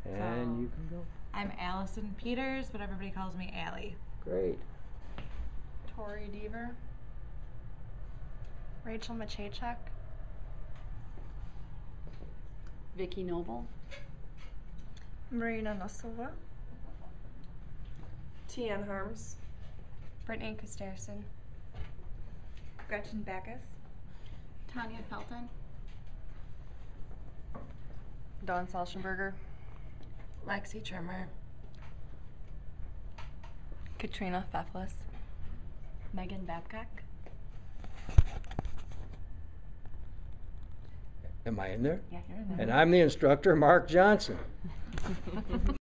And you can go. I'm Allison Peters, but everybody calls me Allie. Great. Tori Deaver. Rachel Machaychuk. Vicky Noble. Marina Nosova. Tian Harms. Brittany Kosterson. Gretchen Backus. Tanya Felton. Dawn Salschenberger. Lexi Trimmer. Katrina Feflis. Megan Babcock. Am I in there? Yeah, you're in there. And I'm the instructor, Mark Johnson.